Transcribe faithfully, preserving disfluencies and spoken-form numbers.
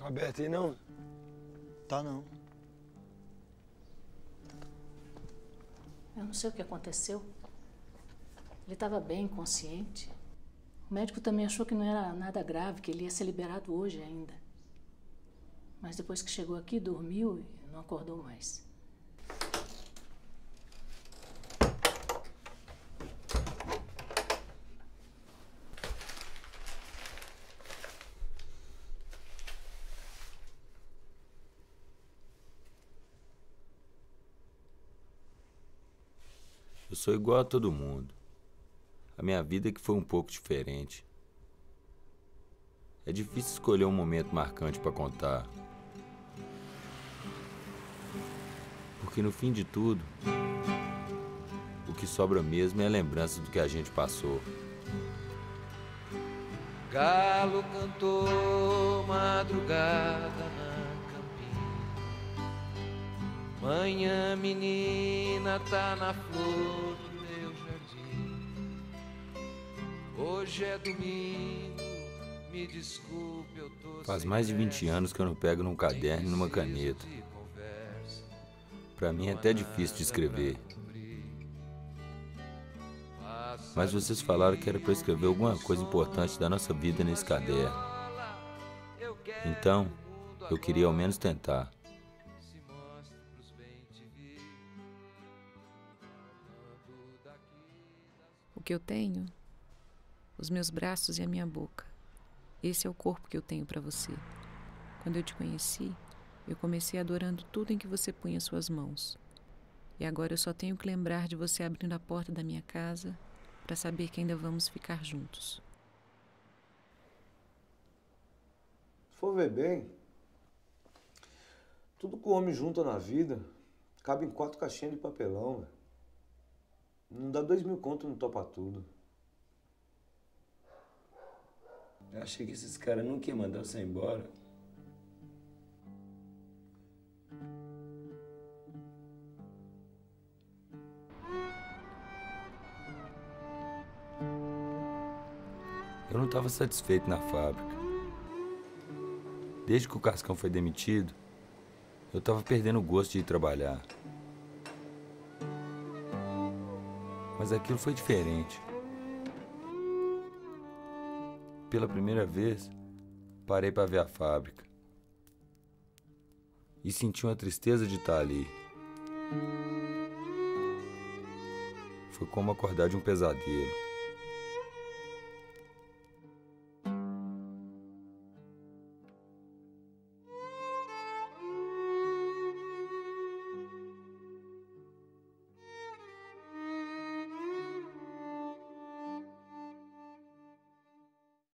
Roberto aí não? Tá não. Eu não sei o que aconteceu. Ele estava bem, consciente. O médico também achou que não era nada grave, que ele ia ser liberado hoje ainda. Mas depois que chegou aqui, dormiu e não acordou mais. Eu sou igual a todo mundo. A minha vida é que foi um pouco diferente. É difícil escolher um momento marcante para contar. Porque no fim de tudo, o que sobra mesmo é a lembrança do que a gente passou. Galo cantou madrugada na campina. Manhã menina tá na flor do meu jardim. Hoje é domingo, me desculpe, eu tô Faz sem mais de vinte pressa, anos que eu não pego num caderno e numa preciso caneta. de conversa. Pra mim é até difícil de escrever. Mas vocês falaram que era pra eu escrever alguma coisa importante da nossa vida nesse caderno. Então, eu queria ao menos tentar. O que eu tenho? Os meus braços e a minha boca. Esse é o corpo que eu tenho para você. Quando eu te conheci, eu comecei adorando tudo em que você punha suas mãos. E agora eu só tenho que lembrar de você abrindo a porta da minha casa para saber que ainda vamos ficar juntos. Se for ver bem, tudo que o homem junta na vida cabe em quatro caixinhas de papelão, véio. Não dá dois mil conto, não topa tudo. Eu achei que esses caras nunca iam mandar você embora. Eu não estava satisfeito na fábrica. Desde que o Cascão foi demitido, eu estava perdendo o gosto de ir trabalhar. Mas aquilo foi diferente. Pela primeira vez, parei para ver a fábrica. E senti uma tristeza de estar ali. Foi como acordar de um pesadelo.